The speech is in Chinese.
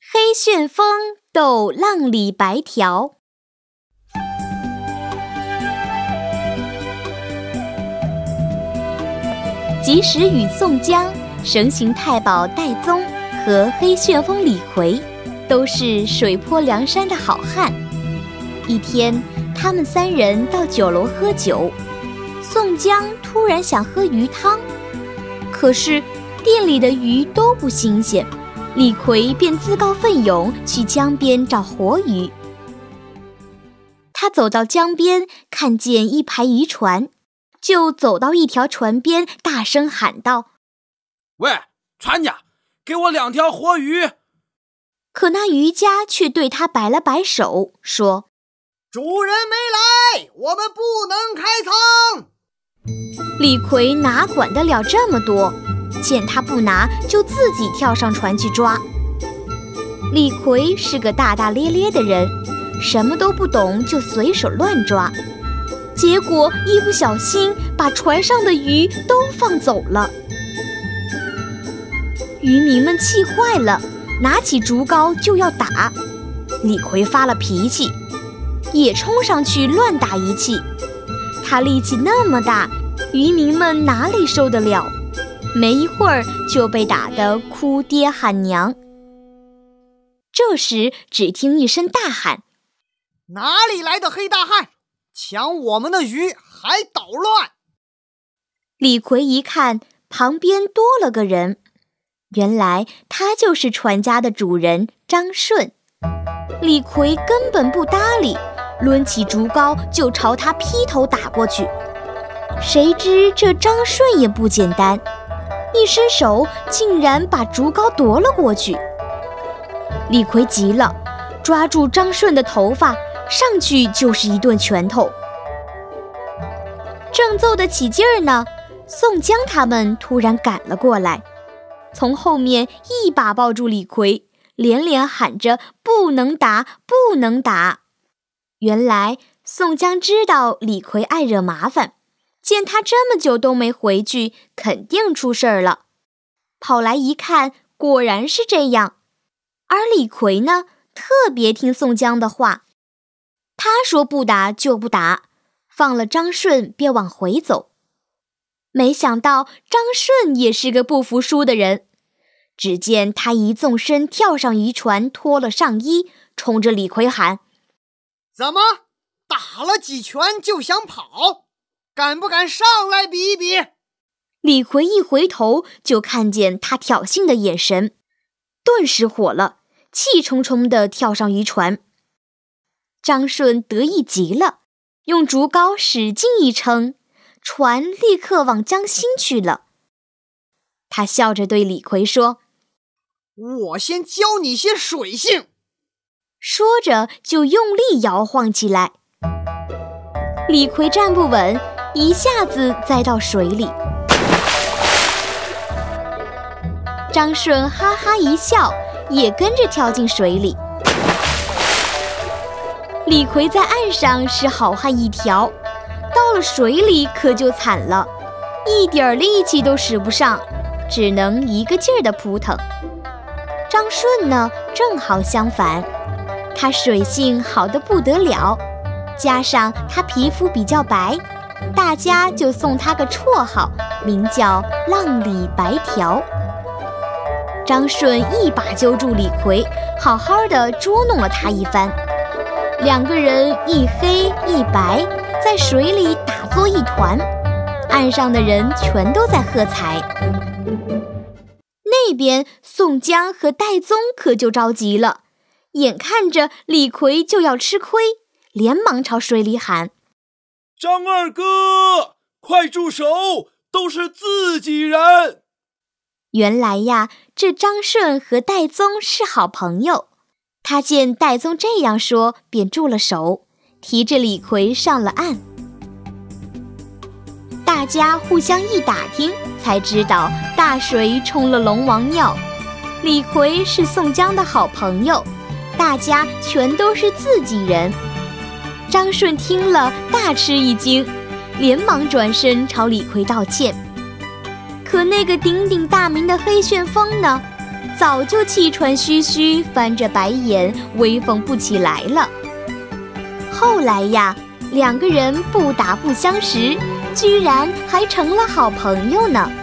黑旋风斗浪里白条。及时雨宋江、神行太保戴宗和黑旋风李逵都是水泊梁山的好汉。一天，他们三人到酒楼喝酒，宋江突然想喝鱼汤，可是店里的鱼都不新鲜，李逵便自告奋勇去江边找活鱼。他走到江边，看见一排渔船，就走到一条船边，大声喊道：“ 喂，船家，给我2条活鱼！” 可那渔家却对他摆了摆手，说：“ 主人没来，我们不能开仓。” 李逵哪管得了这么多，见他不拿，就自己跳上船去抓。李逵是个大大咧咧的人，什么都不懂，就随手乱抓，结果一不小心把船上的鱼都放走了。渔民们气坏了，拿起竹篙就要打。李逵发了脾气，也冲上去乱打一气。他力气那么大，渔民们哪里受得了？没一会儿就被打得哭爹喊娘。这时只听一声大喊：“ 哪里来的黑大汉，抢我们的鱼还捣乱！” 李逵一看，旁边多了个人，原来他就是船家的主人张顺。李逵根本不搭理，抡起竹篙就朝他劈头打过去。谁知这张顺也不简单，一伸手竟然把竹篙夺了过去。李逵急了，抓住张顺的头发，上去就是一顿拳头。正奏得起劲儿呢，宋江他们突然赶了过来，从后面一把抱住李逵，连连喊着不能打，不能打。原来宋江知道李逵爱惹麻烦，见他这么久都没回去，肯定出事儿了。跑来一看，果然是这样。而李逵呢，特别听宋江的话，他说不打就不打，放了张顺便往回走。没想到张顺也是个不服输的人，只见他一纵身跳上渔船，脱了上衣，冲着李逵喊：“ 怎么打了几拳就想跑？敢不敢上来比一比？” 李逵一回头就看见他挑衅的眼神，顿时火了，气冲冲地跳上渔船。张顺得意极了，用竹篙使劲一撑，船立刻往江心去了。他笑着对李逵说：“ 我先教你些水性。” 说着就用力摇晃起来。李逵站不稳，一下子栽到水里。张顺哈哈一笑，也跟着跳进水里。李逵在岸上是好汉一条，到了水里可就惨了，一点力气都使不上，只能一个劲儿地扑腾。张顺呢，正好相反，他水性好得不得了，加上他皮肤比较白，大家就送他个绰号，名叫浪里白条。张顺一把揪住李逵，好好的捉弄了他一番。两个人一黑一白，在水里打作一团，岸上的人全都在喝彩。那边宋江和戴宗可就着急了，眼看着李逵就要吃亏，连忙朝水里喊：“ 张二哥，快住手，都是自己人！” 原来呀，这张顺和戴宗是好朋友。他见戴宗这样说，便住了手，提着李逵上了岸。大家互相一打听，才知道大水冲了龙王庙，李逵是宋江的好朋友，大家全都是自己人。张顺听了大吃一惊，连忙转身朝李逵道歉。可那个鼎鼎大名的黑旋风呢， 早就气喘吁吁，翻着白眼，威风不起来了。后来呀，两个人不打不相识，居然还成了好朋友呢。